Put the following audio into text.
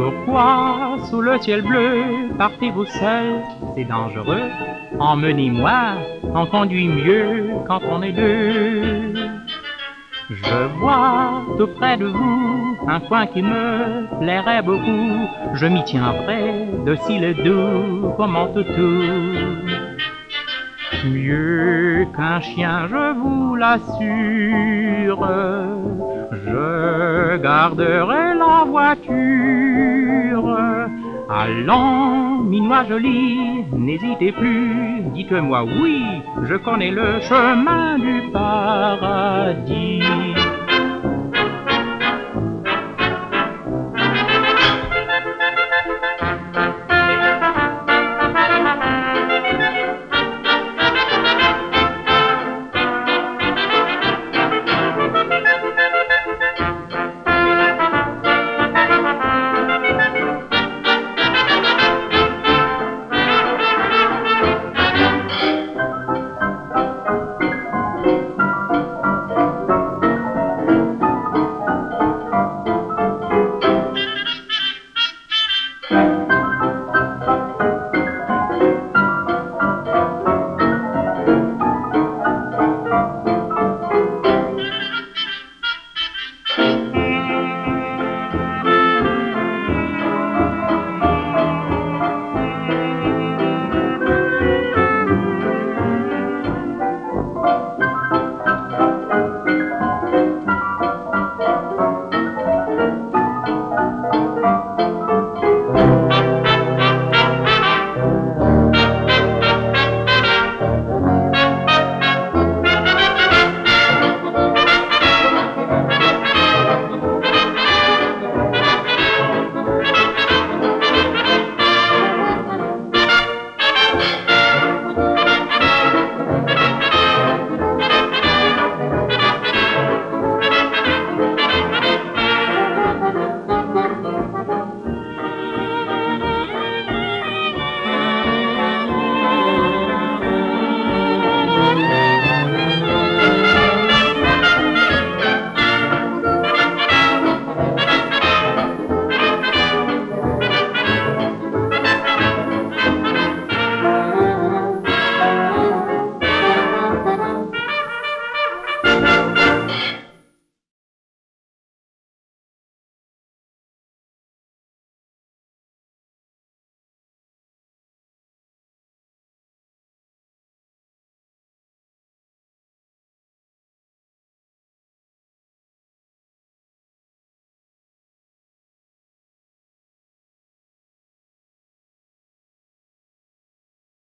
Pourquoi, sous le ciel bleu, partez-vous seul? C'est dangereux. Emmenez-moi, on conduit mieux quand on est deux. Je vois tout près de vous un coin qui me plairait beaucoup. Je m'y tiendrai, docile et doux comme mon toutou. Mieux qu'un chien, je vous l'assure, je garderai la voiture. Allons, minois joli, n'hésitez plus, dites-moi oui, je connais le chemin du paradis.